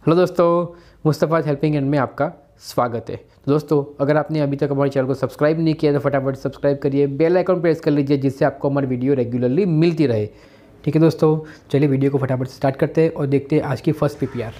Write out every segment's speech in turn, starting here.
Hello दोस्तों, Mustafa helping hand में आपका स्वागत है। तो दोस्तों, अगर आपने अभी तक हमारे चैनल को सब्सक्राइब नहीं किया तो फटाफट सब्सक्राइब करिए, बेल आइकन प्रेस कर लीजिए जिससे आपको हमारी वीडियो रेगुलरली मिलती रहे। ठीक है दोस्तों, चलिए वीडियो को फटाफट स्टार्ट करते हैं और देखते हैं आज की first PPR.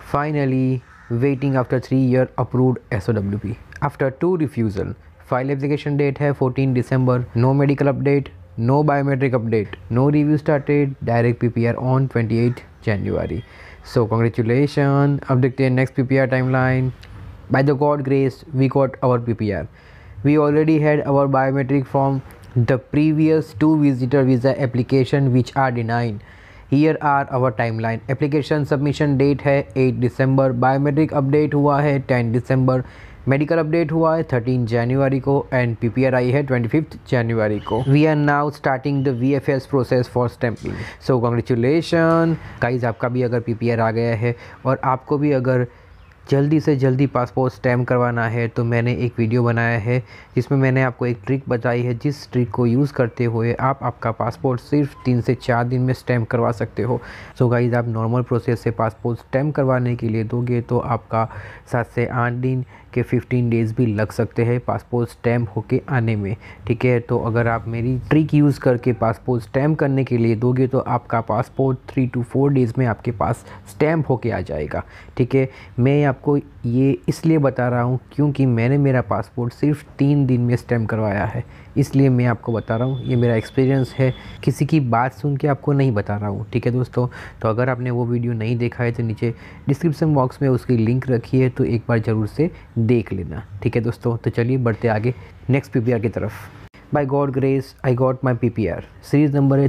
Finally waiting after 3 year approved SOWP after 2 refusal. File application date है 14 दिसंबर। No medical update, no biometric update, no review started, direct PPR on 28 जनवरी। So congratulations. अब देखते हैं next PPR timeline. By the God grace, we got our PPR. We already had our biometric from the previous 2 visitor visa application which are denied. Here are our timeline. Application submission date है 8 December. Biometric update हुआ है 10 December. Medical update हुआ है 13 जनवरी को and PPR आई है 25 जनवरी को। We are now starting the VFS process for stamping. So congratulation guys, आपका भी अगर पीपीआर आ गया है और आपको भी अगर जल्दी से जल्दी पासपोर्ट स्टैम्प करवाना है तो मैंने एक वीडियो बनाया है जिसमें मैंने आपको एक ट्रिक बताई है, जिस ट्रिक को यूज़ करते हुए आप आपका पासपोर्ट सिर्फ 3 से 4 दिन में स्टैम्प करवा सकते हो। सो गाइज, आप नॉर्मल प्रोसेस से पासपोर्ट स्टैम्प करवाने के लिए दोगे तो आपका 7 से 8 दिन के 15 डेज़ भी लग सकते हैं पासपोर्ट स्टैम्प होके आने में। ठीक है, तो अगर आप मेरी ट्रिक यूज़ करके पासपोर्ट स्टैम्प करने के लिए दोगे तो आपका पासपोर्ट 3 to 4 डेज़ में आपके पास स्टैम्प होके आ जाएगा। ठीक है, मैं आपको ये इसलिए बता रहा हूँ क्योंकि मैंने मेरा पासपोर्ट सिर्फ 3 दिन में स्टैम्प करवाया है, इसलिए मैं आपको बता रहा हूँ। ये मेरा एक्सपीरियंस है, किसी की बात सुन के आपको नहीं बता रहा हूँ। ठीक है दोस्तों, तो अगर आपने वो वीडियो नहीं देखा है तो नीचे डिस्क्रिप्शन बॉक्स में उसकी लिंक रखी है, तो एक बार ज़रूर से देख लेना। ठीक है दोस्तों, तो चलिए बढ़ते आगे नेक्स्ट पीपीआर की तरफ। By God grace, I got my PPR. Series number है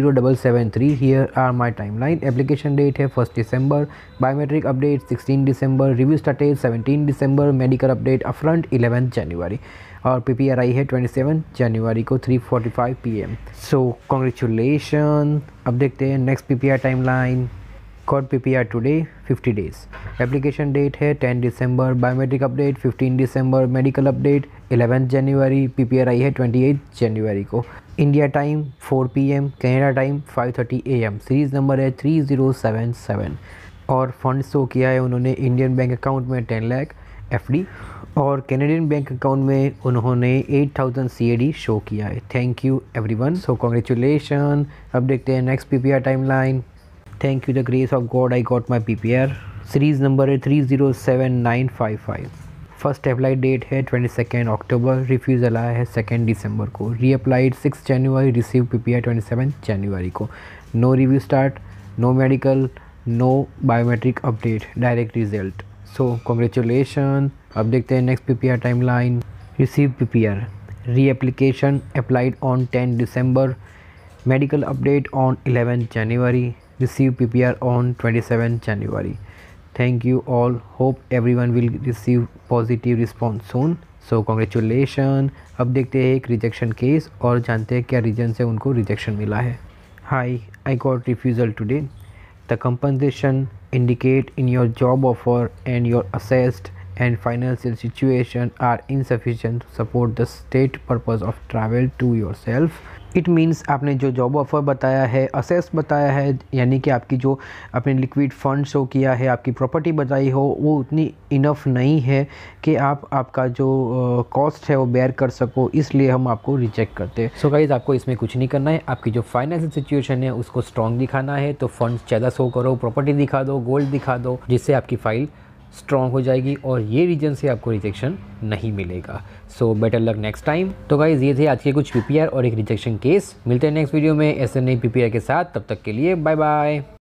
30773। Here are my timeline. Application date है 1 दिसंबर। बायोमेट्रिक अपडेट 16 दिसंबर। रिव्यू स्टार्टेड 17 दिसंबर। मेडिकल अपडेट अपफ्रंट 11 जनवरी और पीपीआर आई है 27 जनवरी को 3:45 PM। सो कॉन्ग्रेचुलेशन। अब देखते हैं next PPR timeline. Got PPR today 50 days. Application date है 10 दिसंबर। बायोमेट्रिक अपडेट 15 दिसंबर। मेडिकल अपडेट 11 जनवरी। पीपीआर आई है 28 जनवरी को। India time 4 PM, Canada time 5:30 AM। Series number है 3077 और फंड शो किया है उन्होंने इंडियन बैंक अकाउंट में 10 लाख FD और कैनेडियन बैंक अकाउंट में उन्होंने 8000 CAD शो किया है। Thank you everyone. So congratulation. अब देखते हैं next PPR timeline. Thank you the grace of God I got my PPR। Series number है 307955। फर्स्ट अप्लाई डेट है 22 अक्टूबर। रिफ्यूज़ल आया है 2 दिसंबर को। रीअप्लाइड 6 जनवरी। रिसीव PPR 27 जनवरी को। No review start, no medical, no biometric update, direct result. So congratulation. अब देखते हैं next PPR timeline. Receive PPR। Reapplication applied on 10 दिसंबर। मेडिकल अपडेट ऑन 11 जनवरी। receive PPR on 27 January. Thank you all. Hope everyone will receive positive response soon. So congratulations. अब देखते हैं एक rejection case और जानते हैं क्या रीजन से उनको रिजेक्शन मिला है। Hi, I got refusal today. The compensation indicate in your job offer and your assessed and financial situation are insufficient to support the state purpose of travel to yourself. It means आपने जो job offer बताया है, assess बताया है, यानी कि आपकी जो आपने लिक्विड फंड शो किया है, आपकी प्रॉपर्टी बताई हो, वो उतनी इनफ नहीं है कि आप आपका जो कॉस्ट है वो बेयर कर सको, इसलिए हम आपको रिजेक्ट करते हैं। सो गाइज़, आपको इसमें कुछ नहीं करना है। आपकी जो फाइनेंशियल सिचुएशन है उसको स्ट्रॉन्ग दिखाना है, तो फंड्स ज़्यादा शो करो, प्रॉपर्टी दिखा दो, गोल्ड दिखा दो, जिससे आपकी फ़ाइल स्ट्रॉन्ग हो जाएगी और ये रीजन से आपको रिजेक्शन नहीं मिलेगा। So better luck next time. तो गाइज, ये थे आज के कुछ पीपीआर और एक रिजेक्शन केस। मिलते हैं नेक्स्ट वीडियो में ऐसे नई पीपीआर के साथ। तब तक के लिए बाय बाय।